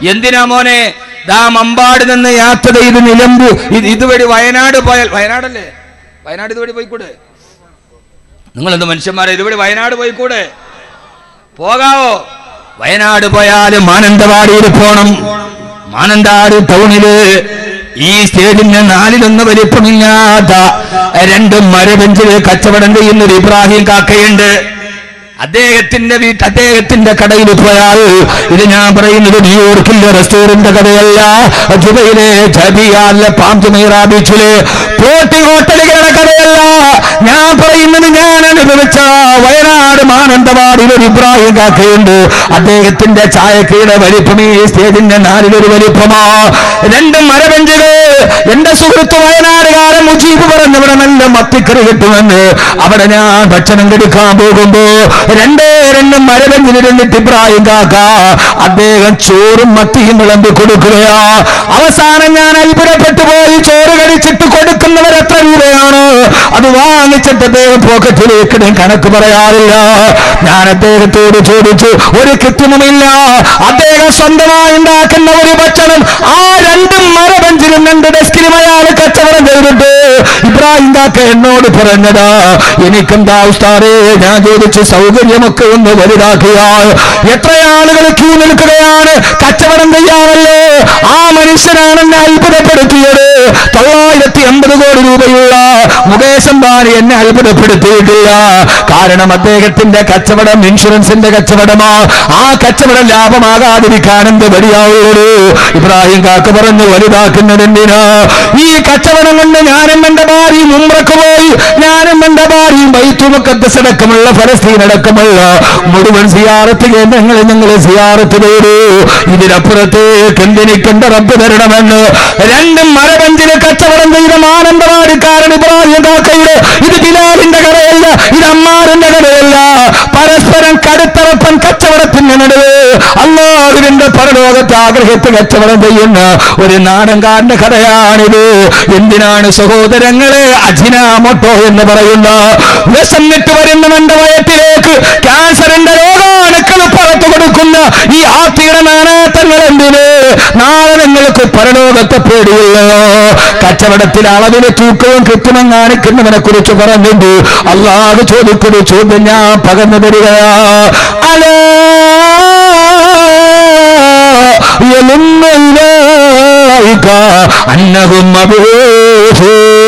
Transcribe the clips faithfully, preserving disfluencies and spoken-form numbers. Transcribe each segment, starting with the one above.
എന്തിനാ മോനെ? ദാ മമ്പാട് നിന്ന് യാത്ര ചെയ്ത് നിലമ്പു ഇതുവഴി വയനാട് പോയാൽ, വയനാടല്ലേ, വയനാട് ഇതുവഴി പോയിക്കൂടെ? നിങ്ങളെന്ത് മനുഷ്യന്മാരെ, ഇതുവഴി വയനാട് പോയിക്കൂടെ? പോകാവോ? വയനാട് പോയാൽ മാനന്തവാടിയിൽ പോണം. മാനന്തവാടി ടൗണില് ഈ സ്റ്റേഡിന് നാലിലൊന്ന് വലിപ്പമില്ലാത്ത രണ്ടും മരബെഞ്ചില് കച്ചവടം ചെയ്യുന്നൊരു ഇബ്രാഹിം കാക്കയുണ്ട്. അദ്ദേഹത്തിന്റെ വീട്ട് അദ്ദേഹത്തിന്റെ കടയിൽ പോയാൽ, ഇത് ഞാൻ പറയുന്നത് ന്യൂയോർക്കിലെ റെസ്റ്റോറന്റ് കഥയല്ല, ജുബൈലെ ജബിയാലെ പാംജുമൈറ ബീച്ചിലെ പോട്ടി ഹോട്ടലുകളുടെ കഥയല്ല. ഞാൻ പറയുന്നത് ഞാൻ അനുഭവിച്ച വയനാട് മാനന്തവാടിയിൽ ഒരു ഇബ്രാഹിം കാക്കയുണ്ട്. അദ്ദേഹത്തിന്റെ ചായക്കയുടെ വലിപ്പം ഈ സ്റ്റേജിന്റെ നാലിലൊരു വലിപ്പമാ. രണ്ട് മരബെഞ്ചുകൾ. എന്റെ സുഹൃത്ത് വയനാടുകാരൻ മുജീബ് പറഞ്ഞവിടെ നല്ല മത്തിക്കറി കിട്ടുമെന്ന്. അവിടെ ഞാൻ ഭക്ഷണം കെടുക്കാൻ പോകുമ്പോ രണ്ടേ രണ്ടും മരബെഞ്ചിലിരുന്നിട്ട് ഇബ്രാഹിം കാക്ക അദ്ദേഹം ചോറും മത്തിയും വിളമ്പി കൊടുക്കുകയാ. അവസാനം ഞാൻ അത്ഭുതപ്പെട്ടു പോയി. ചോറ് കഴിച്ചിട്ട് കൊടുക്കുന്നവർ എത്ര രൂപയാണ്? അത് വാങ്ങിച്ചിട്ട് അദ്ദേഹം പോക്കറ്റിലേക്ക് കണക്ക് പറയാറില്ല. ഞാൻ അദ്ദേഹത്തോട് ചോദിച്ചു, ഒരു കൃത്രിമമില്ല, അദ്ദേഹം സ്വന്തമായി ഉണ്ടാക്കുന്ന ഒരു ഭക്ഷണം ആ രണ്ടും മരബെഞ്ചിലും രണ്ട് ഡെസ്കിലും അയാൾ കച്ചവടം ചെയ്തിട്ട് ഇബ്രാഹിം കാക്ക എന്നോട് പറഞ്ഞതാ, എനിക്കെന്താ ഉസ്താദേ? ഞാൻ ചോദിച്ചു, സൗകര്യമൊക്കെ ഒന്ന് വലുതാക്കിയാൽ എത്ര ആളുകൾ ക്യൂ നിൽക്കുകയാണ് കച്ചവടം ചെയ്യാമല്ലോ. ആ മനുഷ്യനാണ് എന്നെ അത്ഭുതപ്പെടുത്തിയത്. തൊള്ളായിരത്തി അമ്പത് കോടി രൂപയുള്ള മുകേഷ് അംബാനി എന്നെ അത്ഭുതപ്പെടുത്തിയിട്ടില്ല. കാരണം അദ്ദേഹത്തിന്റെ കച്ചവടം ഇൻഷുറൻസിന്റെ കച്ചവടമാ. ആ കച്ചവടം ലാഭമാകാതിരിക്കാൻ എന്ത് വഴിയാവുള്ളൂ? ഇബ്രാഹിം കാക്ക പറഞ്ഞു, വലുതാക്കുന്നതെന്തിനാ? ഈ കച്ചവടം കൊണ്ട് ഞാനും എന്റെ ഭാര്യയും ഉംറക്ക് പോയി. ഞാനും എന്റെ ഭാര്യയും ബൈത്തുൽ മുഖദ്ദസ് അടക്കമുള്ള ഫലസ്തീൻ അടക്കമുള്ള മുഴുവൻ സിയാറത്ത് കേന്ദ്രങ്ങളിൽ ഞങ്ങൾ സിയാറത്ത് ചെയ്തു. ഇതിനപ്പുറത്തേക്ക് എന്തിനിക്കെന്റെ റബ്ബ് തരണമെന്ന് രണ്ടും മരബെഞ്ചിന് കച്ചവടം ചെയ്ത മാനന്തവാടിക്കാരൻ ഇബ്രാഹിം കാക്കയുടെ ഇത് ബിലാലിന്റെ കടയല്ല, ഇത് അമ്മാറിന്റെ കടയല്ല. പരസ്പരം കടുത്തറപ്പൻ കച്ചവടത്തിന് നടുവ് അല്ലാഹുവിന്റെ പരലോകത്തെ ആഗ്രഹത്തെ കച്ചവടം ചെയ്യുന്ന ഒരു നാടൻകാരന്റെ കടയാണിത്. എന്തിനാണ് സഹോദരങ്ങളെ അജിനാമോട്ടോ എന്ന് പറയുന്ന വിശന്നിട്ട് വരുന്നവന്റെ വയറ്റിലേക്ക് ക്യാൻസറിന്റെ രോഗാണുക്കൾ പുറത്തു കൊടുക്കുന്ന ഈ ആത്തിയുടെ നാനാത്തങ്ങൾ എന്തിന്? നാളെ നിങ്ങൾക്ക് പരലോകത്തെ പേടിയുള്ളോ? കച്ചവടത്തിൽ അളവിന് തൂക്കവും കൃത്രിമം കാണിക്കുന്നവനെ കുറിച്ച് പറഞ്ഞിട്ട് അല്ലാഹു ചോദിക്കുന്ന ചോദ്യം ഞാൻ പകർന്നു തരികയാ. അലോ അന്നഹും മബൂസൂ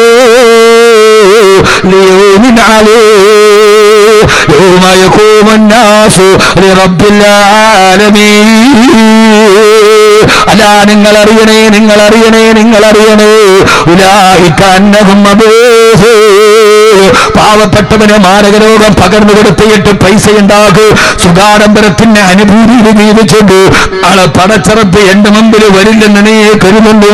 ലിയൗമിൻ അലീം യൗമ യഖൂമുൻ നാസു ലിറബ്ബിൽ ആലമീൻ. അല്ലാ, നിങ്ങൾ അറിയണേ, നിങ്ങൾ അറിയണേ, നിങ്ങൾ അറിയണേ. ഉലൈക അന്നഹും മബൂസൂ. പാവപ്പെട്ടവന് മാരകരോഗം പകർന്നു കൊടുത്തിട്ട് പൈസ ഉണ്ടാകൂ, സുഖാഡംബരത്തിന്റെ അനുഭൂതിയിൽ ജീവിച്ചുണ്ട്. ആളെ പടച്ചറപ്പ് എന്റെ മുമ്പിൽ വരില്ലെന്ന് നീ കരുതുന്നു.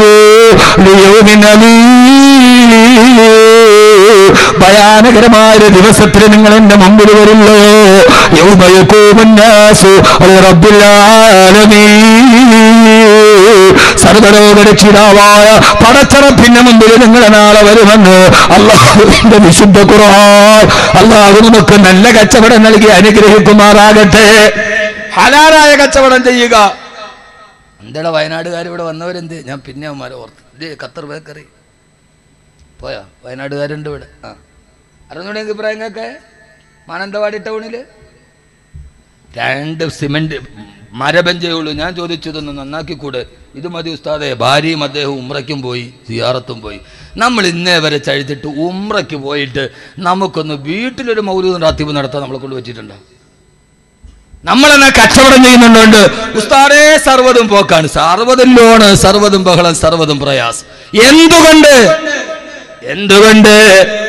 ഭയാനകരമായ ദിവസത്തിൽ നിങ്ങൾ എന്റെ മുമ്പിൽ വരില്ലോ. യൗമ യഖൂമുൻ നാസു ലിറബ്ബിൽ ആലമീൻ. സർവ്വലോകരക്ഷിതാവായ പടച്ചറപ്പിന്റെ മുമ്പിൽ നിങ്ങൾ നാളെ വരുമെന്ന് അല്ലാഹുവിന്റെ വിശുദ്ധ ഖുർആൻ. അല്ലാഹു നമുക്ക് നല്ല കച്ചവടം നൽകി അനുഗ്രഹിക്കുമാറാകട്ടെ. ഹലാലായ കച്ചവടം ചെയ്യുക. എന്താ വയനാടുകാർ ഇവിടെ വന്നവരെന്ത്? ഞാൻ പിന്നെ അവന്മാരെ ഓർത്ത് ഇത് ഖത്തർ ബേക്കറി പോയാ വയനാടുകാരുണ്ട് ഇവിടെ. ആ അറിഞ്ഞൂടെങ്കിൽ ഇബ്രാഹിമൊക്കെ മാനന്തവാടി ടൗണില് രണ്ട് സിമെന്റ് മരബെഞ്ചേ ഉള്ളൂ. ഞാൻ ചോദിച്ചു, ഇതൊന്ന് നന്നാക്കിക്കൂടെ? ഇത് മതി ഉസ്താദെ. ഭാര്യയും അദ്ദേഹം ഉംറയ്ക്കും പോയി, സിയാറത്തും പോയി. നമ്മൾ ഇന്നേ വരെ ചഴിച്ചിട്ട് ഉംറയ്ക്ക് പോയിട്ട് നമുക്കൊന്ന് വീട്ടിലൊരു മൗലൂദ് റാത്തീബ് നടത്താൻ നമ്മളെ കൊണ്ട് വെച്ചിട്ടുണ്ടോ? നമ്മളെന്നാ കച്ചവടം ചെയ്യുന്നുണ്ട്. ഉസ്താദേ സർവ്വതും പോക്കാണ്, സർവ്വതും ലോണ്, സർവ്വതും ബഹളം, സർവ്വതും പ്രയാസം. എന്തുകൊണ്ട്? എന്തുകൊണ്ട്